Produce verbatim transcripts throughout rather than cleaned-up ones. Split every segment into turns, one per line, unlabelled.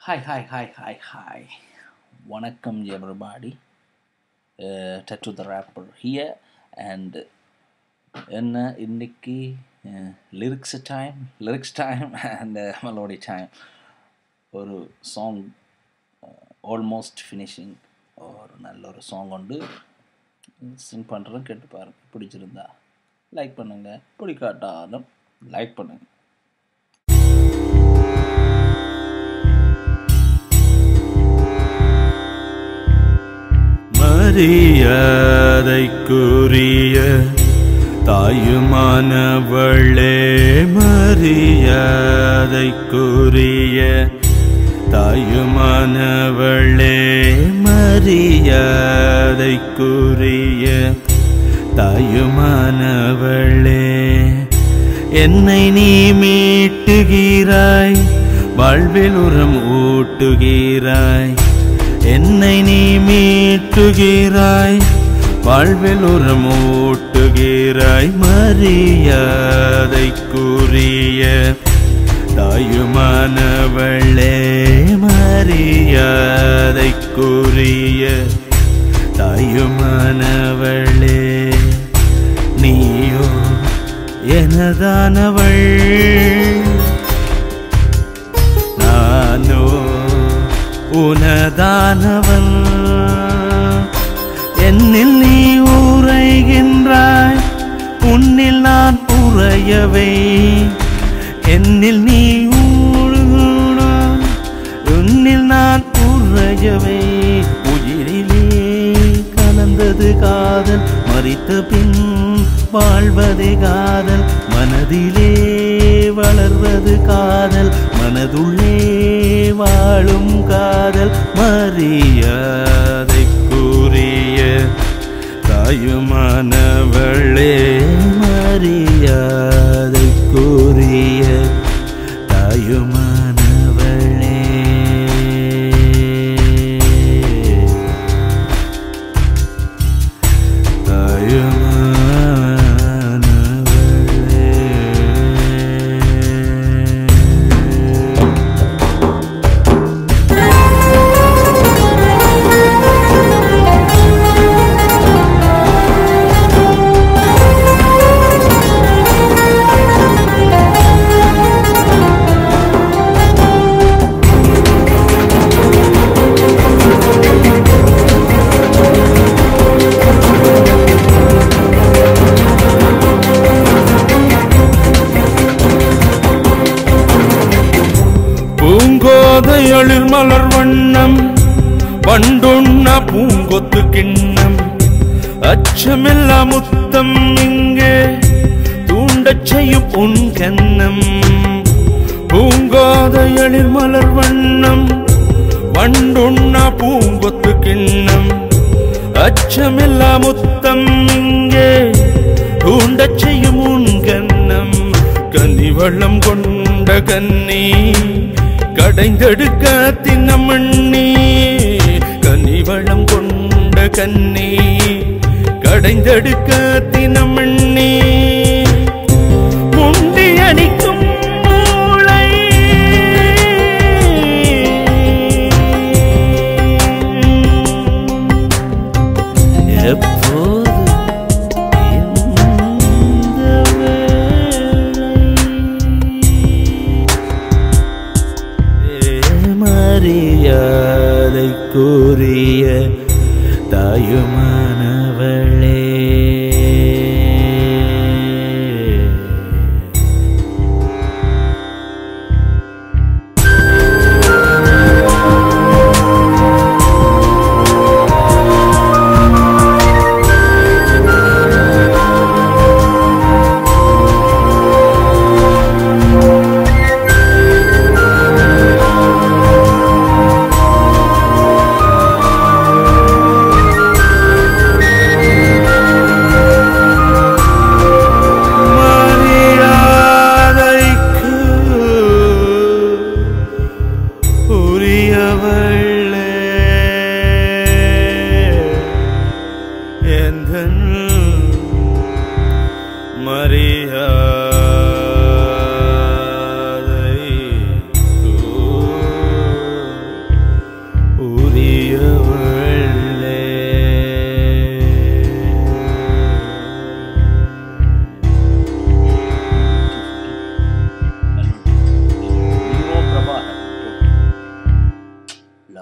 Hi, hi, hi, hi, hi. Vanakkam everybody. Uh, Tattoo the rapper here and என்ன இன்னைக்கு lyrics time lyrics time and melody time ஒரு song almost finishing ஒரு நல்ல ஒரு song உண்டு சிங் பண்ணுறதும் கேட்டு பாருங்க. பிடிச்சிருந்தா லைக் பண்ணுங்கள், பிடிக்காட்டாலும் லைக் பண்ணுங்கள்.
மரியாதைக்குரிய தாயுமானவளே, மரியாதைக்குரிய தாயுமானவளே, மரியாதைக்குரிய தாயுமானவளே, என்னை நீ மீட்டுகிறாய், வாழ்வில் உரம் ஊட்டுகிறாய், என்னை நீ மீட்டுகிறாய், வாழ்வில் உரம் ஊட்டுகிறாய், மரியாதைக்குரிய தாயுமானவளே, மரியாதைக்குரிய தாயுமானவளே, நீயோ எனதானவள், நானோ உனதானவன், என்னில் நீ உரைகின்றாய், உன்னில் நான் உறையவே, என்னில் நீ ஊழுகிறாய், உன்னில் நான் உறையவே, உயிரிலே கலந்தது காதல், மரித்த பின் வாழ்வது காதல், மனதிலே வளர்வது காதல், மனதுள்ளே வாழும் காதல், மரியாதைக்குரிய தாயுமானவளே, மரியாதைக்குரிய தாயுமானவளே. பூங்கோதையளிர் மலர் வண்ணம், பண்டுண்ண பூங்கொத்து கிண்ணம், அச்சமில்லா முத்தம் இங்கே தூண்டச் செய்யும் உன் கண்ணம். பூங்கோதையளிர் மலர் வண்ணம், பண்டுண்ண பூங்கொத்து கிண்ணம், அச்சமில்லா முத்தம் இங்கே தூண்டச் செய்யும் உன் கண்ணம். கன்னிவளம் கொண்ட கன்னி கடைந்தெடுக்க தின்னமண்ணி, கன்னிவளம் கொண்ட கன்னி கடைந்தெடுக்க தினமண்ணி, முண்டி அடிக்கும் மூளை எப்போது மரியாதைக்குரிய தாயுமானவளே.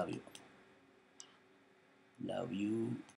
Love you love you